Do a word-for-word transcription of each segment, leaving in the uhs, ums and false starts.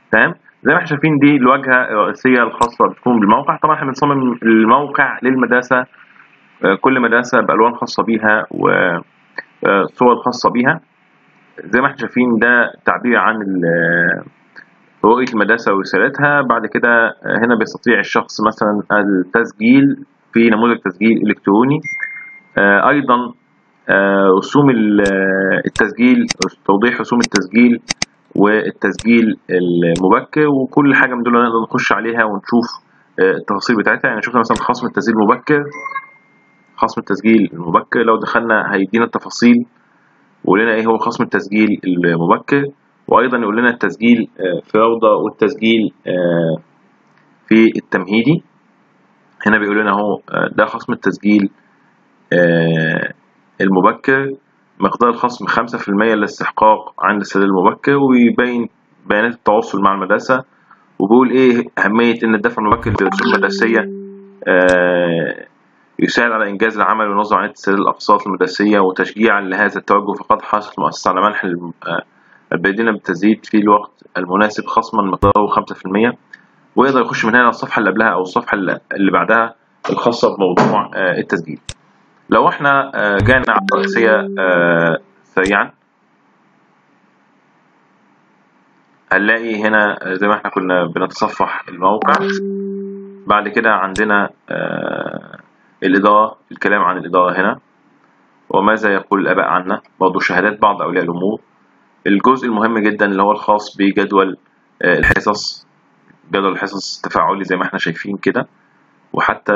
تمام. زي ما احنا شايفين دي الواجهه الرئيسيه الخاصه بتكون بالموقع. طبعا احنا بنصمم الموقع للمدرسه، كل مدرسه بالوان خاصه بيها وصور خاصه بيها. زي ما احنا شايفين ده تعبير عن رؤيه المدرسه ورسالتها. بعد كده هنا بيستطيع الشخص مثلا التسجيل في نموذج تسجيل الكتروني. ايضا رسوم التسجيل، توضيح رسوم التسجيل والتسجيل المبكر، وكل حاجه من دول نقدر نخش عليها ونشوف التفاصيل بتاعتها. يعني شفنا مثلا خصم التسجيل المبكر، خصم التسجيل المبكر لو دخلنا هيدينا التفاصيل ويقول لنا ايه هو خصم التسجيل المبكر، وايضا يقول لنا التسجيل في روضه والتسجيل في التمهيدي. هنا بيقول لنا اهو ده خصم التسجيل المبكر، مقدار الخصم خمسة في المية للاستحقاق عند السداد المبكر، ويبين بيانات التواصل مع المدرسة، وبيقول ايه أهمية إن الدفع المبكر في الرسوم المدرسية يساعد على إنجاز العمل وينظم عملية السداد الأقساط المدرسية، وتشجيعا لهذا التوجه فقد حرصت المؤسسة على منح البادئين بالتسديد في الوقت المناسب خصما مقداره خمسة في المية. ويقدر يخش من هنا الصفحة اللي قبلها أو الصفحة اللي بعدها الخاصة بموضوع التسجيل. لو احنا جينا على الرئيسية سريعا هنلاقي هنا زي ما احنا كنا بنتصفح الموقع. بعد كده عندنا الإدارة، الكلام عن الإدارة هنا وماذا يقول الآباء عنا، برضه شهادات بعض أولياء الأمور. الجزء المهم جدا اللي هو الخاص بجدول الحصص، جدول الحصص تفاعلي زي ما احنا شايفين كده، وحتى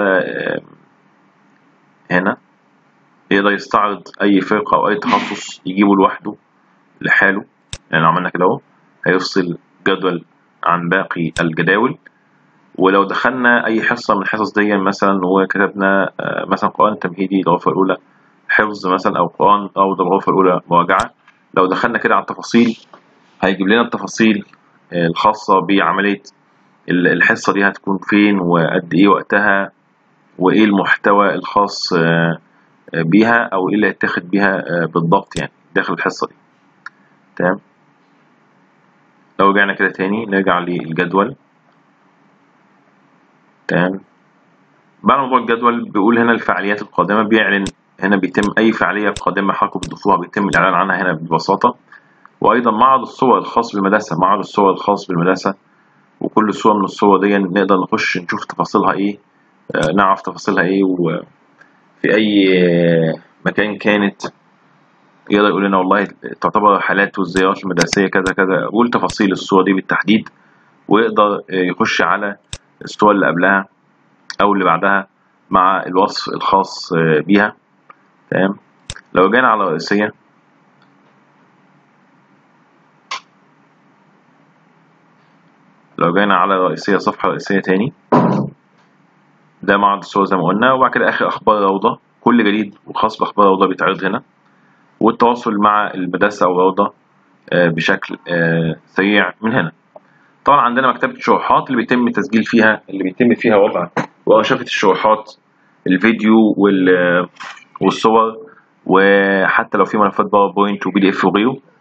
هنا يقدر يستعرض أي فرقة أو أي تخصص يجيبه لوحده لحاله. يعني لو عملنا كده أهو هيفصل جدول عن باقي الجداول. ولو دخلنا أي حصة من الحصص دي مثلا وكتبنا مثلا قرآن تمهيدي الغرفة الأولى حفظ مثلا، أو قرآن روضة الغرفة الأولى مراجعة، لو دخلنا كده على التفاصيل هيجيب لنا التفاصيل الخاصة بعملية الحصة دي هتكون فين وقد إيه وقتها وإيه المحتوى الخاص بيها أو إيه اللي هيتاخد بيها بالضبط يعني داخل الحصة دي. تمام. لو رجعنا كده تاني نرجع للجدول. تمام. بعد موضوع الجدول بيقول هنا الفعاليات القادمة، بيعلن هنا بيتم أي فعالية قادمة حضراتكم بتضيفوها بيتم الإعلان عنها هنا ببساطة. وأيضا معرض الصور الخاص بالمدرسة، معرض الصور الخاص بالمدرسة، وكل صورة من الصور دي نقدر نخش نشوف تفاصيلها إيه، آه نعرف تفاصيلها إيه، وفي أي مكان كانت يقدر يقول لنا والله تعتبر حالات والزيارات المدرسية كذا كذا، قول تفاصيل الصورة دي بالتحديد، ويقدر يخش على الصور اللي قبلها أو اللي بعدها مع الوصف الخاص بيها. تمام. لو جينا على الرئيسية لو جينا على الرئيسية صفحة رئيسية تاني، ده معرض الصور زي ما قلنا. وبعد كده آخر أخبار الروضة، كل جديد وخاص بأخبار الروضة بيتعرض هنا، والتواصل مع المدرسة أو الروضة بشكل سريع من هنا. طبعا عندنا مكتبة الشروحات اللي بيتم تسجيل فيها اللي بيتم فيها وضع وأرشفة الشروحات، الفيديو والصور، وحتى لو في ملفات باوربوينت وبي دي اف وغيره.